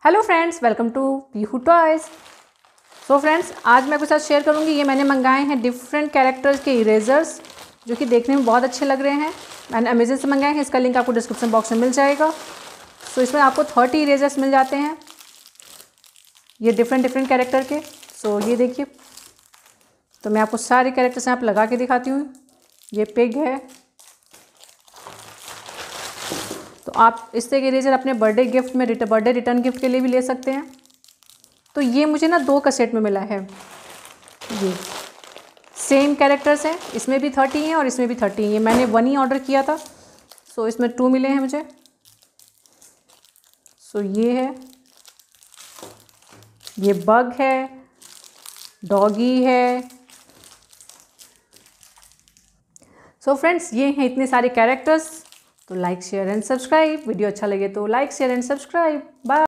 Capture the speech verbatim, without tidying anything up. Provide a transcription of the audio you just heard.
Hello friends, welcome to Peehu toys. So friends, आज मैं आपके साथ शेयर करूंगी ये मैंने मंगाए हैं डिफरेंट कैरेक्टर्स के इरेजर्स जो कि देखने में बहुत अच्छे लग रहे हैं। मैंने अमेजन से मंगाए हैं, इसका लिंक आपको डिस्क्रिप्शन बॉक्स में मिल जाएगा। सो so, इसमें आपको थर्टी इरेजर्स मिल जाते हैं, ये डिफरेंट डिफरेंट कैरेक्टर के। सो so, ये देखिए, तो मैं आपको सारे कैरेक्टर्स यहाँ पर लगा के दिखाती हूँ। ये पिग है, तो आप इस तरह के इरेजर अपने बर्थडे गिफ्ट में बर्थडे रिटर्न गिफ्ट के लिए भी ले सकते हैं। तो ये मुझे ना दो का सेट में मिला है। ये सेम कैरेक्टर्स हैं, इसमें भी थर्टी हैं और इसमें भी थर्टी हैं। ये मैंने वन ही ऑर्डर किया था, सो इसमें टू मिले हैं मुझे। सो ये है, ये बग है, डॉगी है। सो फ्रेंड्स, ये हैं इतने सारे कैरेक्टर्स। तो like share and subscribe. Video अच्छा लगे तो like share and subscribe. Bye.